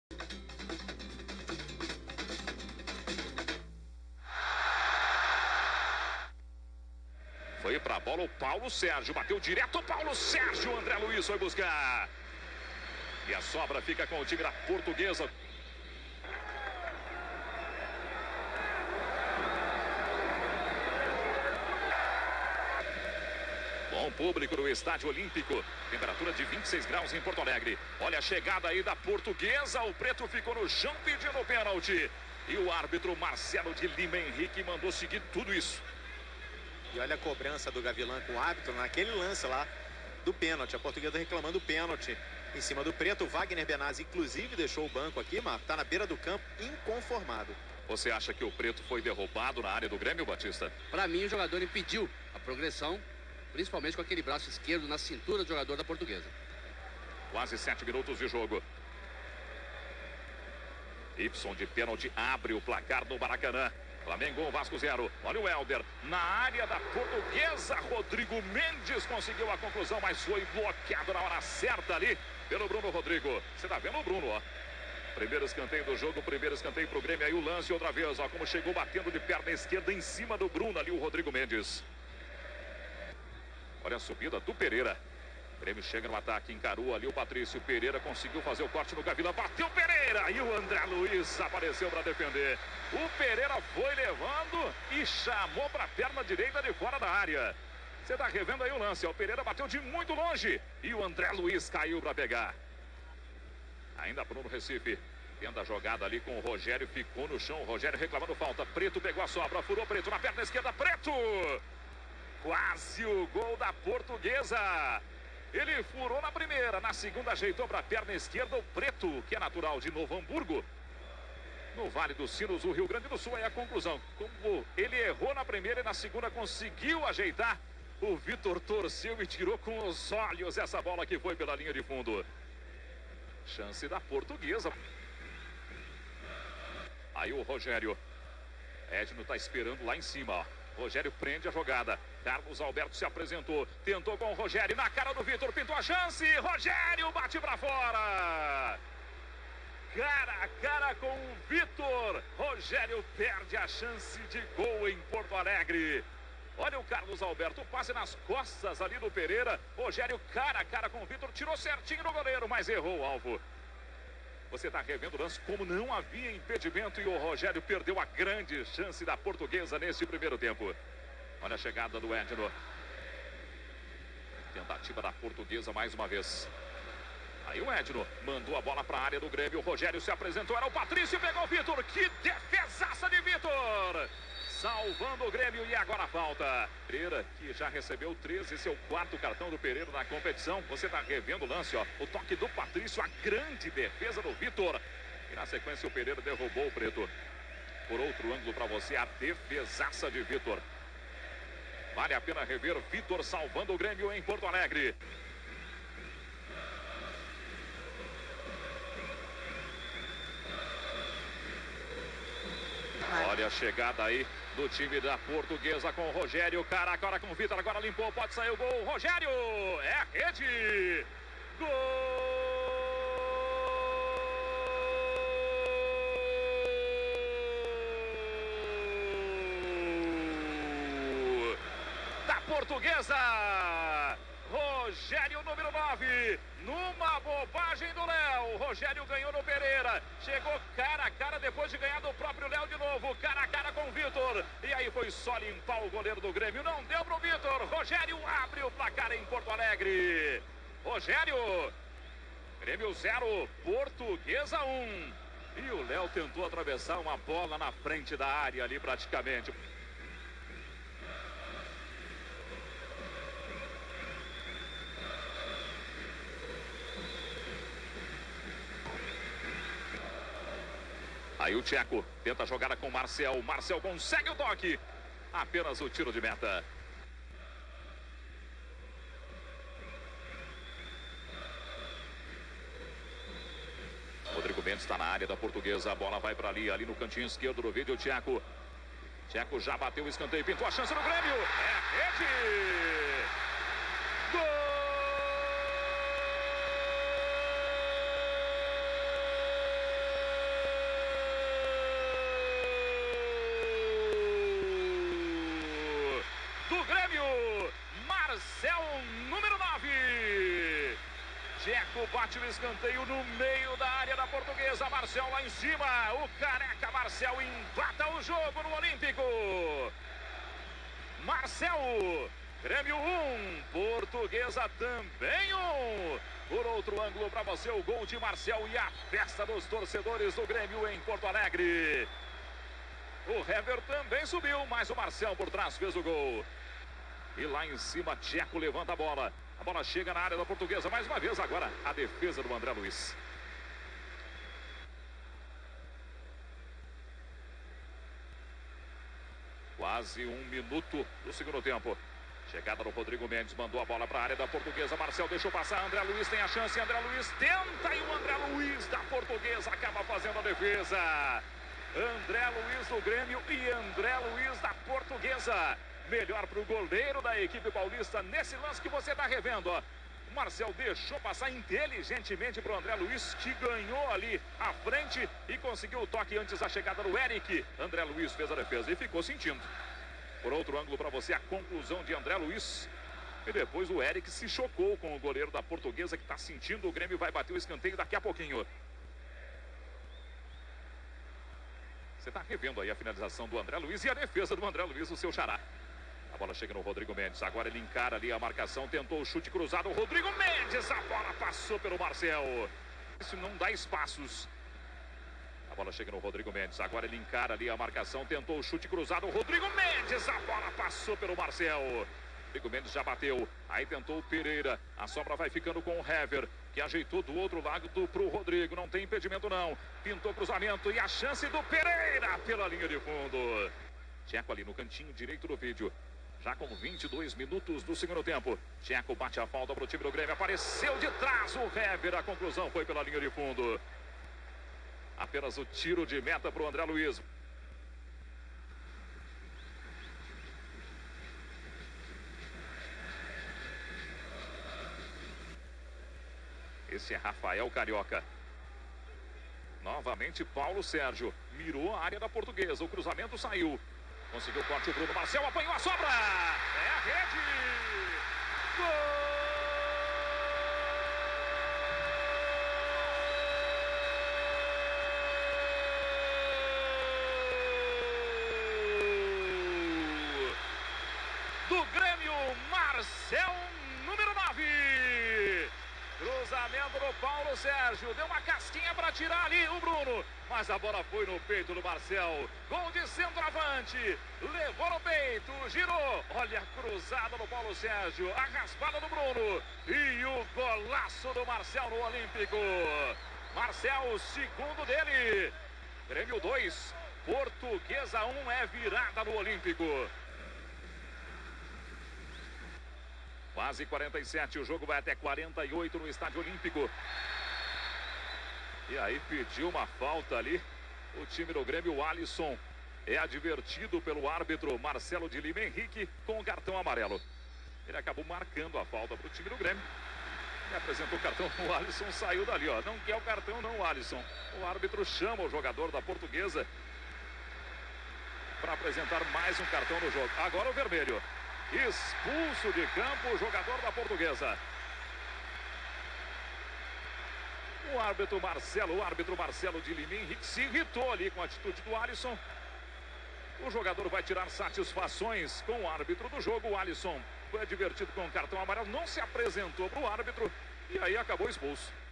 Foi pra bola o Paulo Sérgio, bateu direto o Paulo Sérgio, o André Luiz foi buscar. E a sobra fica com o time da Portuguesa. Bom público no Estádio Olímpico, temperatura de 26 graus em Porto Alegre. Olha a chegada aí da Portuguesa, o preto ficou no chão pedindo o pênalti. E o árbitro Marcelo de Lima Henrique mandou seguir tudo isso. E olha a cobrança do Gavilã com o árbitro naquele lance lá do pênalti. A Portuguesa reclamando o pênalti em cima do preto. O Wagner Benazzi, inclusive, deixou o banco aqui, mas tá na beira do campo, inconformado. Você acha que o preto foi derrubado na área do Grêmio, Batista? Para mim, o jogador impediu a progressão, principalmente com aquele braço esquerdo na cintura do jogador da Portuguesa. Quase 7 minutos de jogo. Y de pênalti abre o placar no Maracanã. Flamengo 1, Vasco 0. Olha o Helder na área da Portuguesa. Rodrigo Mendes conseguiu a conclusão, mas foi bloqueado na hora certa ali pelo Bruno Rodrigo. Você tá vendo o Bruno, ó. Primeiro escanteio do jogo, primeiro escanteio pro Grêmio. Aí o lance outra vez, ó, como chegou batendo de perna esquerda em cima do Bruno ali o Rodrigo Mendes. Olha a subida do Pereira. O Grêmio chega no ataque, encarou ali o Patrício. Pereira conseguiu fazer o corte no Gavilã, bateu Pereira e o André Luiz apareceu para defender. O Pereira foi levando e chamou para a perna direita de fora da área. Você está revendo aí o lance, ó. O Pereira bateu de muito longe e o André Luiz caiu para pegar. Ainda Bruno Recife tenta a jogada ali com o Rogério, ficou no chão. O Rogério reclamando falta. Preto pegou a sobra, furou Preto na perna esquerda. Preto! Quase o gol da Portuguesa. Ele furou na primeira, na segunda ajeitou para a perna esquerda o Preto, que é natural de Novo Hamburgo, no Vale dos Sinos, o Rio Grande do Sul. É a conclusão. Como ele errou na primeira e na segunda conseguiu ajeitar, o Vitor torceu e tirou com os olhos essa bola que foi pela linha de fundo. Chance da Portuguesa. Aí o Rogério. Edno está esperando lá em cima, ó. Rogério prende a jogada. Carlos Alberto se apresentou. Tentou com o Rogério. Na cara do Vitor. Pintou a chance. Rogério bate pra fora. Cara a cara com o Vitor. Rogério perde a chance de gol em Porto Alegre. Olha o Carlos Alberto. Passe nas costas ali do Pereira. Rogério cara a cara com o Vitor. Tirou certinho no goleiro, mas errou o alvo. Você está revendo o lance, como não havia impedimento e o Rogério perdeu a grande chance da Portuguesa nesse primeiro tempo. Olha a chegada do Edno. Tentativa da Portuguesa mais uma vez. Aí o Edno mandou a bola para a área do Grêmio. O Rogério se apresentou, era o Patrício e pegou o Vitor. Que defesaça de Vitor! Salvando o Grêmio e agora a falta. Pereira, que já recebeu 13, seu quarto cartão do Pereira na competição. Você está revendo o lance, ó. O toque do Patrício, a grande defesa do Vitor. E na sequência o Pereira derrubou o Preto. Por outro ângulo para você, a defesaça de Vitor. Vale a pena rever Vitor salvando o Grêmio em Porto Alegre. Olha a chegada aí do time da Portuguesa com o Rogério. Cara a cara com o Vitor. Agora limpou, pode sair o gol. Rogério! É a rede! Gol! Da Portuguesa! Rogério, número 9, numa bobagem do Léo. Rogério ganhou no Pereira, chegou cara a cara depois de ganhar do próprio Léo de novo, cara a cara com o Vitor. E aí foi só limpar o goleiro do Grêmio, não deu pro Vitor. Rogério abre o placar em Porto Alegre. Rogério, Grêmio 0, Portuguesa 1. E o Léo tentou atravessar uma bola na frente da área ali praticamente. Aí o Tcheco tenta a jogada com o Marcel. O Marcel consegue o toque. Apenas o tiro de meta. Rodrigo Mendes está na área da Portuguesa. A bola vai para ali no cantinho esquerdo do vídeo. O Tcheco. Tcheco já bateu o escanteio. Pintou a chance no Grêmio. É a rede. Gol! bate o escanteio no meio da área da Portuguesa. Marcel lá em cima. O careca Marcel empata o jogo no Olímpico. Marcel, Grêmio 1, Portuguesa também 1. Por outro ângulo para você o gol de Marcel e a festa dos torcedores do Grêmio em Porto Alegre. O Hever também subiu, mas o Marcel por trás fez o gol. E lá em cima, Tcheco levanta a bola. A bola chega na área da Portuguesa. Mais uma vez agora a defesa do André Luiz. Quase 1 minuto do segundo tempo. Chegada do Rodrigo Mendes, mandou a bola para a área da Portuguesa. Marcel deixou passar, André Luiz tem a chance. André Luiz tenta e o André Luiz da Portuguesa acaba fazendo a defesa. André Luiz do Grêmio e André Luiz da Portuguesa. Melhor para o goleiro da equipe paulista nesse lance que você está revendo. Ó. O Marcel deixou passar inteligentemente para o André Luiz, que ganhou ali à frente e conseguiu o toque antes da chegada do Eric. André Luiz fez a defesa e ficou sentindo. Por outro ângulo para você a conclusão de André Luiz. E depois o Eric se chocou com o goleiro da Portuguesa que está sentindo. O Grêmio vai bater o escanteio daqui a pouquinho. Você está revendo aí a finalização do André Luiz e a defesa do André Luiz, o seu xará. A bola chega no Rodrigo Mendes. Agora ele encara ali a marcação. Tentou o chute cruzado. O Rodrigo Mendes. A bola passou pelo Marcel. Isso não dá espaços. A bola chega no Rodrigo Mendes. Agora ele encara ali a marcação. Tentou o chute cruzado. O Rodrigo Mendes. A bola passou pelo Marcel. Rodrigo Mendes já bateu. Aí tentou o Pereira. A sobra vai ficando com o Hever, que ajeitou do outro lado para o Rodrigo. Não tem impedimento não. Pintou cruzamento. E a chance do Pereira pela linha de fundo. Tcheco ali no cantinho direito do vídeo. Já com 22 minutos do segundo tempo. Tcheco bate a falta para o time do Grêmio. Apareceu de trás o Hever. A conclusão foi pela linha de fundo. Apenas o tiro de meta para o André Luiz. Esse é Rafael Carioca. Novamente Paulo Sérgio. Mirou a área da Portuguesa. O cruzamento saiu. Conseguiu o corte, o Bruno Marcel apanhou a sobra. É a rede. Gol! Do Grêmio, Marcel, número 9. Cruzamento do Paulo Sérgio. Deu uma casquinha para tirar ali o Bruno. Mas a bola foi no peito do Marcel. Gol de centroavante. Levou no peito. Girou. Olha a cruzada do Paulo Sérgio. A raspada do Bruno. E o golaço do Marcel no Olímpico. Marcel, segundo dele. Grêmio 2. Portuguesa 1 é virada no Olímpico. Quase 47, o jogo vai até 48 no Estádio Olímpico. E aí pediu uma falta ali. O time do Grêmio, o Alisson, é advertido pelo árbitro Marcelo de Lima Henrique com o cartão amarelo. Ele acabou marcando a falta para o time do Grêmio. E apresentou o cartão, o Alisson saiu dali, ó. Não quer o cartão não, o Alisson. O árbitro chama o jogador da Portuguesa para apresentar mais um cartão no jogo. Agora o vermelho. Expulso de campo o jogador da Portuguesa. O árbitro Marcelo de Lima Henrique se irritou ali com a atitude do Alisson. O jogador vai tirar satisfações com o árbitro do jogo. O Alisson foi advertido com o cartão amarelo, não se apresentou para o árbitro e aí acabou expulso.